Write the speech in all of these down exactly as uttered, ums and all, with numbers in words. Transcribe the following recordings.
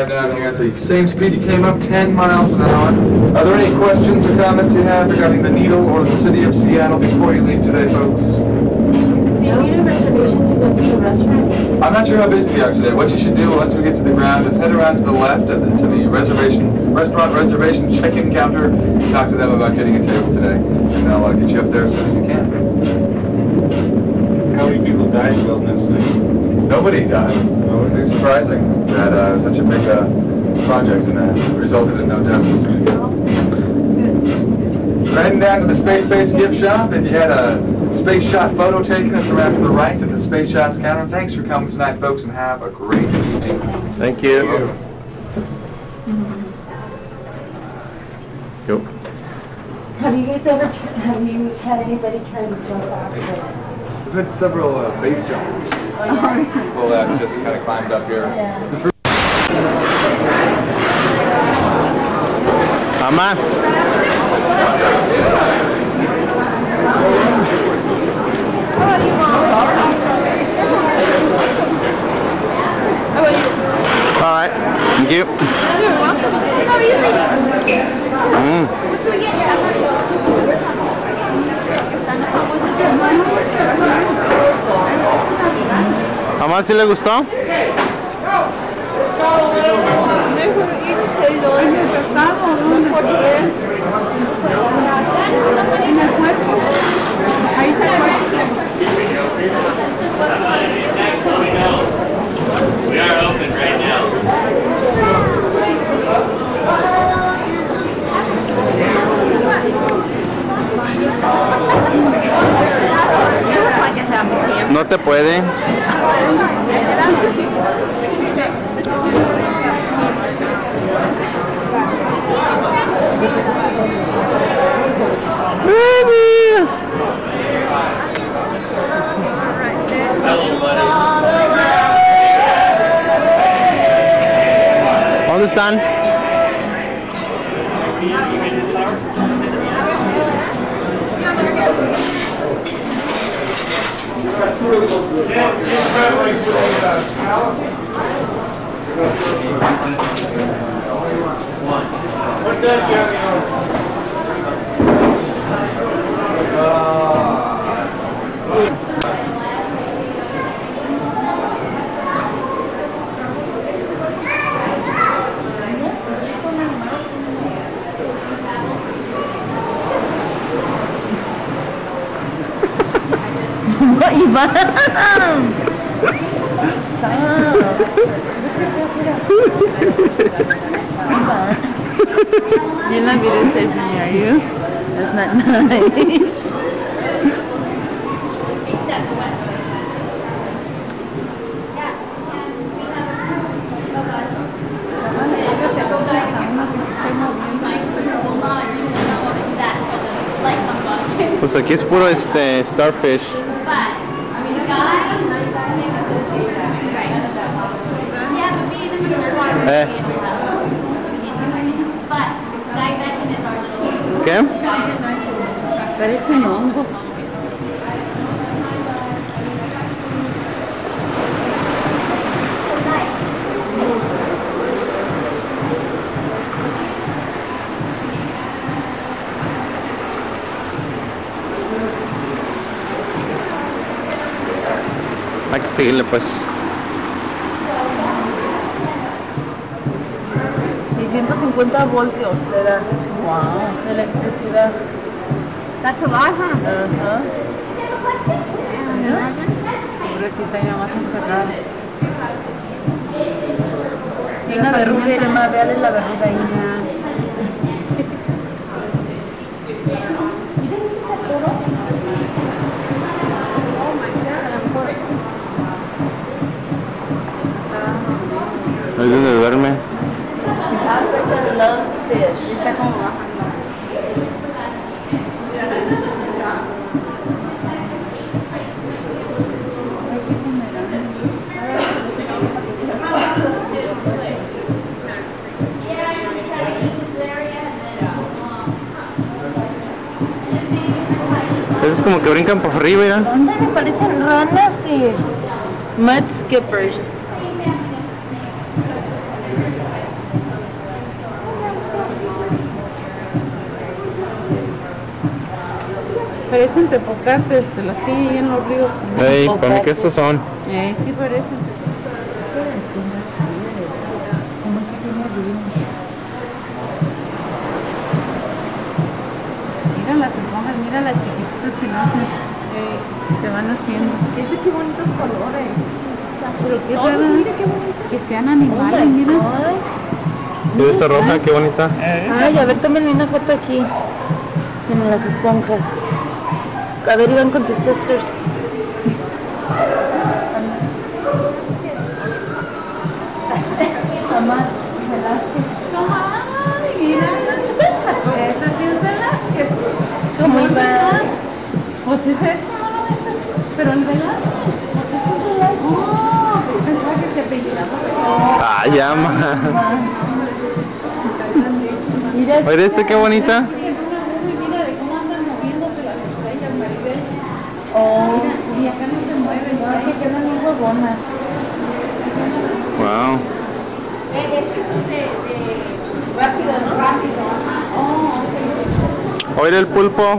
drive down here at the same speed you came up, ten miles an hour. Are there any questions or comments you have regarding the Needle or the city of Seattle before you leave today, folks? Do you need a reservation to go to the restaurant? I'm not sure how busy they are today. What you should do once we get to the ground is head around to the left at the, to the reservation restaurant reservation check-in counter and talk to them about getting a table today. And they'll uh, get you up there as soon as you can. How many people died building this thing? Nobody died. It was very surprising that uh, it was such a big uh, project and that resulted in no deaths. We're heading down to the Space Base gift shop. If you had a Space Shot photo taken, it's around to the right at the Space Shots counter. Thanks for coming tonight, folks, and have a great evening. Thank you. Go. Have you guys ever, tr- have you had anybody try to jump off the... We've had several uh, base jumpers. Oh, yeah? People that just kind of climbed up here. Yeah. Mama. All right. Thank you. You're welcome. How are you leaving? Mm. ¿Mamá sí le gustó? We are open right now. No te puede. ¿Dónde están? Iván! You're not videotaping me, are you? That's not nice. Pues aquí es puro este starfish. Eh. ¿Qué? Parecen hongos. Hay que seguirle pues. seiscientos cincuenta voltios le da. Wow, de electricidad. That's a lot, huh? Ajá. Pobrecita, ya más encerrada. Tiene una verruga y demás, véale la verruga ahí. Ahí donde duerme. Africa loves fish. Está como bajando. Es como que brincan por arriba, ¿ya? ¿Dónde me parecen ranas y mud skippers? Parecen tepocantes, se las tienen ahí en los ríos. Ey, para mí que estos son. Eh, sí parecen. ¿Cómo se tiene río? Mira las esponjas, mira las chiquititas que nacen, eh, se van haciendo. Ese qué bonitos colores. Pero qué Todos, raro, mira qué bonito. que sean animales, mira. Mira esta roja, qué bonita. Ay, a ver, tómenme una foto aquí. En las esponjas. A ver, iban con tus sisters. Mamá, Velázquez. Ay, mira. Esa sí es Velázquez. ¿Cómo iba? Pues es esto, no lo ves. Pero en Velázquez. Pues es un Velázquez. Oh, pensaba que se apellidaba. Ah, ya, ma. Mira, Oye, este qué bonita. mira de cómo andan moviéndose las estrellas, Maribel. Oh, sí, acá no se mueven, no, que quedan bien huevonas. Wow. Eh, es que eso es de, de Rápido, ¿no? rápido. Oh, Oye, el pulpo.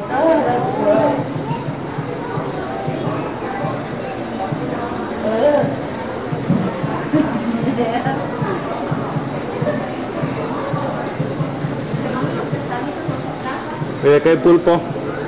Oye, acá hay pulpo.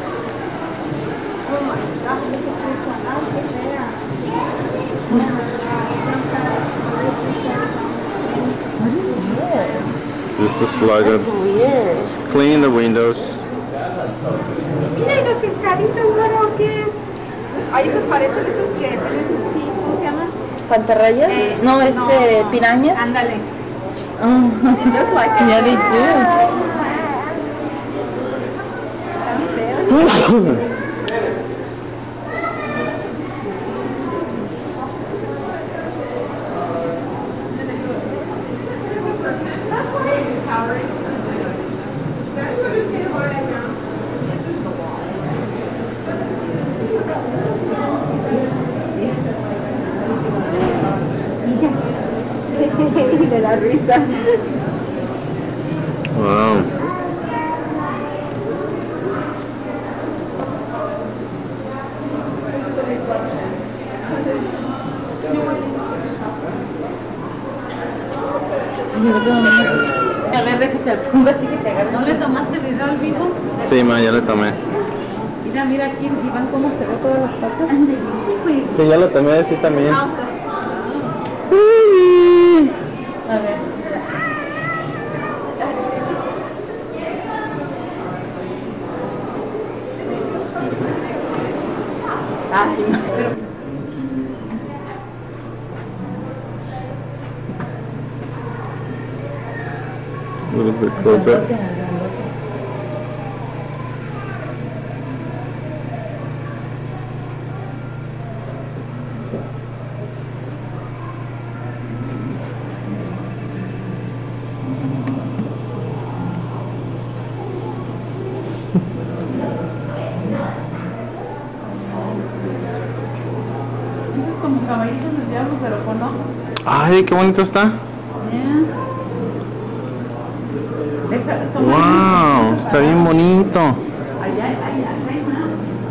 Just to slide it. Weird. Just clean the windows. mira, y los pescaditos, bueno, ¿qué es? Ay, esos parecen esos que tienen sus chips, ¿cómo se llaman? ¿Pantarrayas? Eh, no, este, pirañas. Ándale. Oh. They look like it. Yeah, they do. De la risa. Wow. A ver, déjate al pongo así que te agarro. ¿No le tomaste video al vivo? Sí, ma, ya le tomé. Mira, mira aquí, Iván, cómo se ve todas las patas. Sí, ya lo tomé así también. A ver. Ay, pero... A little bit closer. Es como caballitos del diablo, pero con ojos. Ay, qué bonito está. Yeah. Deja, toma. Wow, está bien bonito. Allá, allá, allá, allá.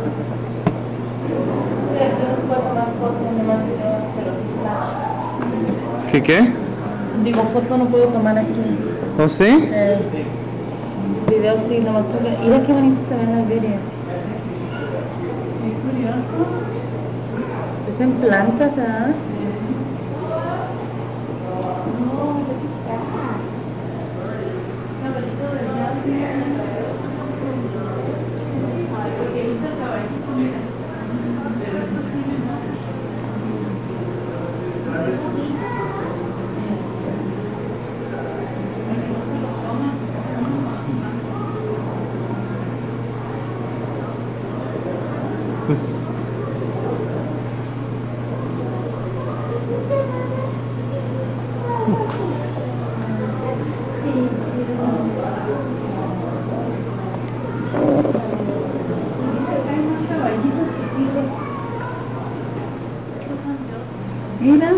Sí, aquí nos puedo tomar foto, nomás video, pero sin flash. ¿Qué qué? Digo, foto no puedo tomar aquí. ¿Oh, sí? Eh, video sí, nomás porque... Mira qué bonito se ve en el video. Qué curioso. Es en plantas, ¿ah? Mira.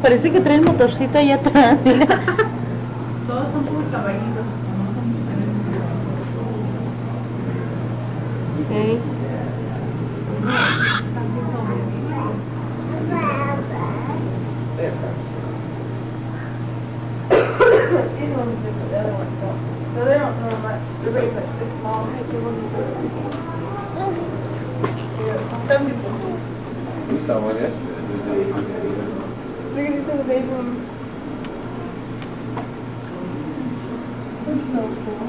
Parece que trae el motorcito allá atrás. Mira. Todos son como caballitos. Okay. No, they don't know much. They're very good. It's small. Ay, qué bonitos. We saw one yesterday. Look at these little baby ones. They're so cool.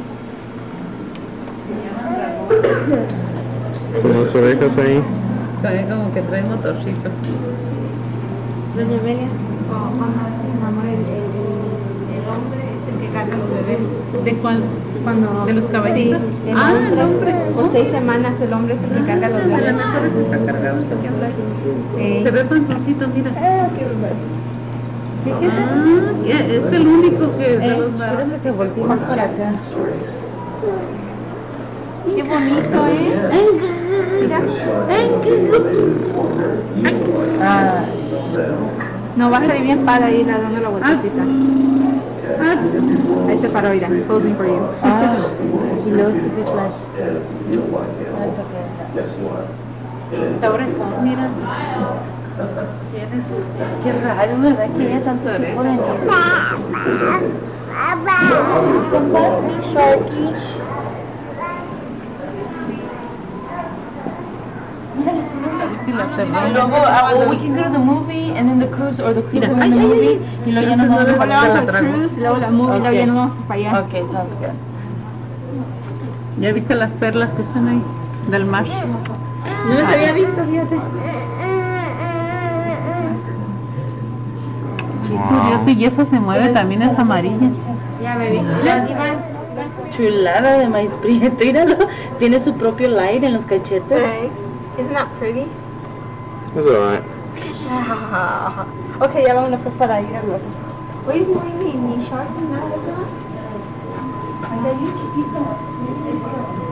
Con las orejas ahí. Como que trae motorcitos. Doña Amelia, cuando se enamora el, el, el hombre es el que carga los bebés. ¿De cuál? Cuando, ¿De los caballitos? Sí, el Ah, hombre, el hombre. por seis semanas el hombre es el que carga los A lo bebés. mejor ese está cargado, este que anda aquí. Eh, Se ve panzoncito, mira. Fíjese. Ah, ya, es el único que de Eh, los varones. creo que se volteó más para acá. Qué bonito, ¿eh? Mira. Ah, no, va a salir bien padre ahí dando la vueltecita. Ah, Ahí se paró, mira. Posing for you. ah, he knows to be flash. Está orejón, mira. Tiene sus... Qué raro, ¿verdad? Que ella tanto orejas. Y luego, uh, well, we can go to the movie and then the cruise or the cruise and then the movie. Y luego ya nos vamos Luego para vamos allá. al cruise, luego la movie, luego ya nos vamos para allá. Okay, sounds good. ¿Ya viste las perlas que están ahí? Del mar. No las había visto, fíjate. Curioso, y esa se mueve, también es amarilla. Ya, baby. Chulada de maíz prieto, míralo. Tiene su propio light en los cachetes. Isn't that pretty? That's alright. Ok, ya vámonos pues para ir al otro. Oye, no hay ni, ni shorts ni nada de eso. Anda bien chiquito.